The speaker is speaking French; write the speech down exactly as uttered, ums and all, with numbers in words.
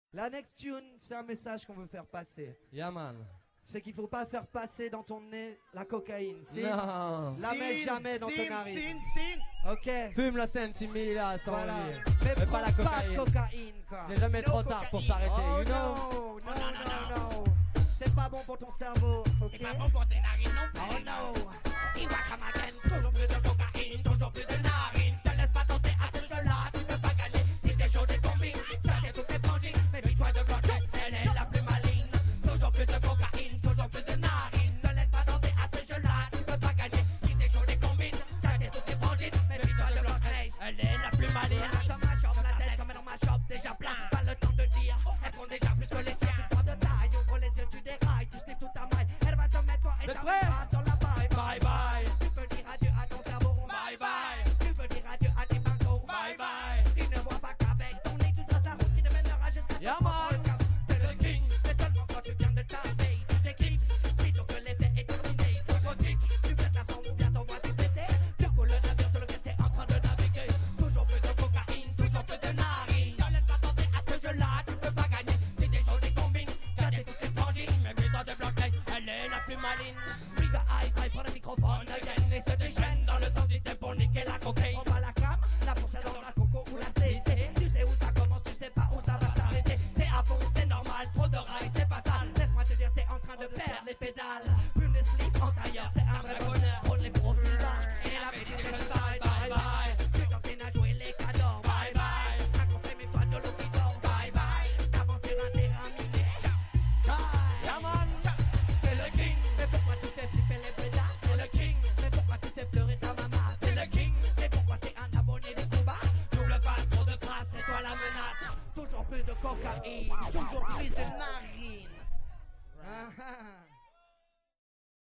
La next tune, c'est un message qu'on veut faire passer. Yeah man. C'est qu'il faut pas faire passer dans ton nez la cocaïne. Si Non. La mets jamais dans ton narine. Sin, sin. Ok. Fume la scène six mille là, sans Voilà. envie. Mais, Mais prends pas la cocaïne. cocaïne quoi. C'est jamais No trop tard pour cocaïne. s'arrêter, Oh you know. no, non, non, non. C'est pas bon pour ton cerveau. Ok. C'est pas bon pour tes narines non plus. Oh no. Il va comme un gain, toujours plus de cocaïne, toujours plus de narines. Te laisse pas tenter à ce jeu-là, tu peux pas gagner. Si t'es chaud des combines, ça t'est toutes tes frangines. Mais puis-toi de bloquer, elle est la plus maligne. Toujours plus de cocaïne, toujours plus de narines. Te laisse pas tenter à ce jeu-là, tu peux pas gagner. Si t'es chaud des combines, ça t'est toutes tes frangines. Mais puis-toi de bloquer, elle est la plus maligne. Comme ma chope, la tête comme dans ma chope, déjà plein. Pas le temps de dire, elle compte déjà plus que les siens. Tu prends de taille, ouvre les yeux, tu dérailles, tu sniffes toute ta maille. Elle va te mettre toi et ta main sur la paille. Bye bye. Tu peux dire adieu à ton cerveau. Bye bye. Tu peux dire adieu à tes pinceaux. Bye bye. Tu ne vois pas qu'avec ton nez tu traces la route qui te mènera jusqu'à Yeah, ton propre man. cap. T'es le king. C'est seulement quand tu viens de taper. Tu t'éclipses. Plutôt que l'effet est terminé. Tu gothique. Tu pètes la forme ou bien ton voix tu pété. Tu coules le navire sur lequel t'es en train de naviguer. Toujours plus de cocaïne, toujours plus de narines. Ne laisse pas tenter à ce jeu-là, tu peux pas gagner. Si t'es chaud des combines, t'as des toutes les frangines. Mais putain de bloquer, elle est la plus maligne. Riva high five pour le microphone again. Et se déchaîne dans le sens du thème pour niquer la cocaïne. On va la cam, la poussée dans la coco ou la C C. Tu sais où ça commence, tu sais pas où ça va s'arrêter. T'es à fond, c'est normal, trop de rails, c'est fatal. Laisse-moi te dire, t'es en train de perdre les pédales. Plume de slip en tailleur, c'est un vrai bonheur. Roule les profils et la méditation side. Bye bye. Tu t'enchaînes à jouer les cadors. Bye bye. Un conseil, mets-toi de l'eau qui dort. Bye bye. T'avances sur un terrain miné. Yeah man. T'es le king. Mais pourquoi tu fais flipper les pédales? T'es le king. Mais pourquoi tu fais pleurer ta maman? T'es le king. Mais pourquoi t'es un abonné des combats? Double pas trop de grâce, c'est toi la menace. Toujours plus de cocaïne, toujours plus de narines.